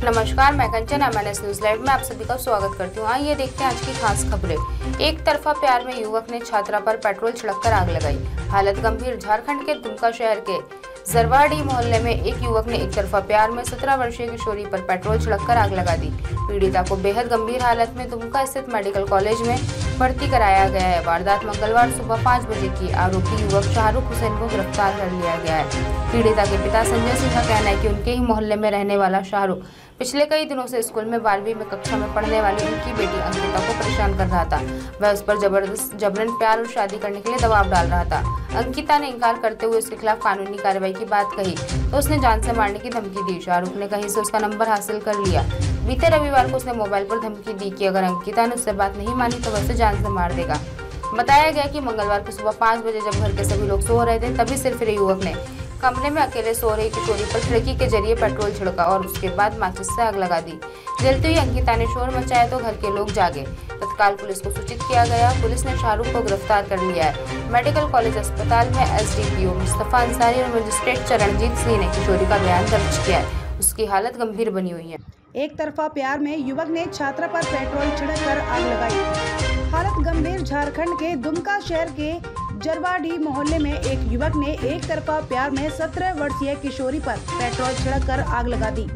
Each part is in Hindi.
नमस्कार, मैं कंचन MNS न्यूज लाइव में आप सभी का स्वागत करती हूँ। आइए देखते हैं आज की खास खबरें। एक तरफा प्यार में युवक ने छात्रा पर पेट्रोल छिड़ककर आग लगाई, हालत गंभीर। झारखंड के दुमका शहर के जरवाड़ी मोहल्ले में एक युवक ने एक तरफा प्यार में 17 वर्षीय किशोरी पर पेट्रोल छिड़ककर आग लगा दी। पीड़िता को बेहद गंभीर हालत में दुमका स्थित मेडिकल कॉलेज में भर्ती कराया गया है। वारदात मंगलवार सुबह 5 बजे की। आरोपी युवक शाहरुख हुसैन को गिरफ्तार कर लिया गया है। पीड़िता के पिता संजय सिंह का कहना है कि उनके ही मोहल्ले में रहने वाला शाहरुख पिछले कई दिनों से स्कूल में 12वीं में कक्षा में पढ़ने वाली उनकी बेटी अंकिता को परेशान कर रहा था। वह उस पर जबरन प्यार और शादी करने के लिए दबाव डाल रहा था। अंकिता ने इनकार करते हुए उसके खिलाफ कानूनी कार्रवाई की बात कही तो उसने जान से मारने की धमकी दी। शाहरुख ने कहीं से उसका नंबर हासिल कर लिया। बीते रविवार को उसने मोबाइल पर धमकी दी कि अगर अंकिता ने उससे बात नहीं मानी तो वह उसे जान से मार देगा। बताया गया कि मंगलवार को सुबह 5 बजे जब घर के सभी लोग सो रहे थे तभी सिरफिरे युवक ने कमरे में अकेले सो रही किशोरी पर खिड़की के जरिए पेट्रोल छिड़का और उसके बाद माचिस से आग लगा दी। जलती हुई अंकिता ने शोर मचाया तो घर के लोग जागे। तत्काल पुलिस को सूचित किया गया। पुलिस ने शाहरुख को गिरफ्तार कर लिया है। मेडिकल कॉलेज अस्पताल में SDPO मुस्तफा अंसारी और मजिस्ट्रेट चरणजीत सिंह ने किशोरी का बयान दर्ज किया है। उसकी हालत गंभीर बनी हुई है। एक तरफा प्यार में युवक ने छात्रा पर पेट्रोल छिड़ककर आग लगाई, हालत गंभीर। झारखंड के दुमका शहर के जरवाड़ी मोहल्ले में एक युवक ने एक तरफा प्यार में 17 वर्षीय किशोरी पर पेट्रोल छिड़ककर आग लगा दी।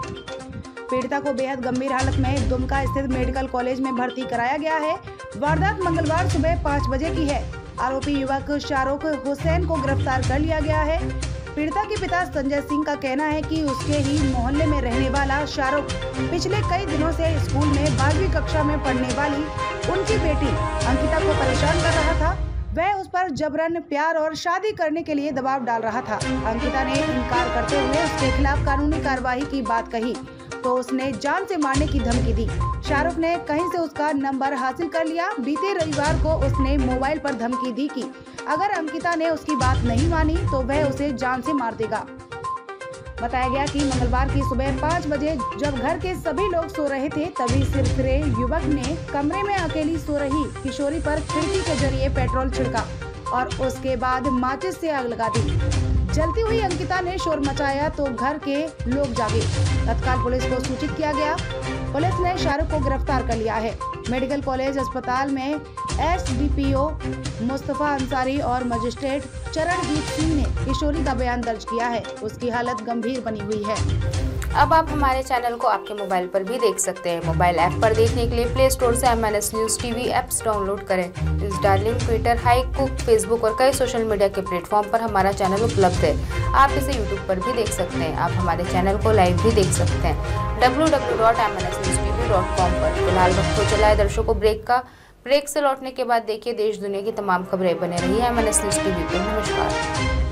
पीड़िता को बेहद गंभीर हालत में दुमका स्थित मेडिकल कॉलेज में भर्ती कराया गया है। वारदात मंगलवार सुबह 5 बजे की है। आरोपी युवक शाहरुख हुसैन को गिरफ्तार कर लिया गया है। पीड़िता के पिता संजय सिंह का कहना है कि उसके ही मोहल्ले में रहने वाला शाहरुख पिछले कई दिनों से स्कूल में 12वीं कक्षा में पढ़ने वाली उनकी बेटी अंकिता को परेशान कर रहा था। वह उस पर जबरन प्यार और शादी करने के लिए दबाव डाल रहा था। अंकिता ने इनकार करते हुए उसके खिलाफ कानूनी कार्रवाई की बात कही तो उसने जान से मारने की धमकी दी। शाहरुख ने कहीं से उसका नंबर हासिल कर लिया। बीते रविवार को उसने मोबाइल पर धमकी दी कि अगर अंकिता ने उसकी बात नहीं मानी तो वह उसे जान से मार देगा। बताया गया कि मंगलवार की सुबह 5 बजे जब घर के सभी लोग सो रहे थे तभी सिरफिरे युवक ने कमरे में अकेली सो रही किशोरी पर खिड़की के जरिए पेट्रोल छिड़का और उसके बाद माचिस से आग लगा दी। जलती हुई अंकिता ने शोर मचाया तो घर के लोग जागे। तत्काल पुलिस को सूचित किया गया। पुलिस ने शाहरुख को गिरफ्तार कर लिया है। मेडिकल कॉलेज अस्पताल में SDPO मुस्तफा अंसारी और मजिस्ट्रेट चरणजीत सिंह ने किशोरी का बयान दर्ज किया है। उसकी हालत गंभीर बनी हुई है। अब आप हमारे चैनल को आपके मोबाइल पर भी देख सकते हैं। मोबाइल ऐप पर देखने के लिए प्ले स्टोर से MNS news TV apps download करें। इंस्टालिंक, ट्विटर, हाइकूक, फेसबुक और कई सोशल मीडिया के प्लेटफॉर्म पर हमारा चैनल उपलब्ध है। आप इसे यूट्यूब पर भी देख सकते हैं। आप हमारे चैनल को लाइव भी देख सकते हैं www.mnsnewstv.com पर। फिलहाल वक्त हो चला है दर्शकों ब्रेक से लौटने के बाद देखिए देश दुनिया की तमाम खबरें। बने रही है MNS न्यूज TV पर। नमस्कार।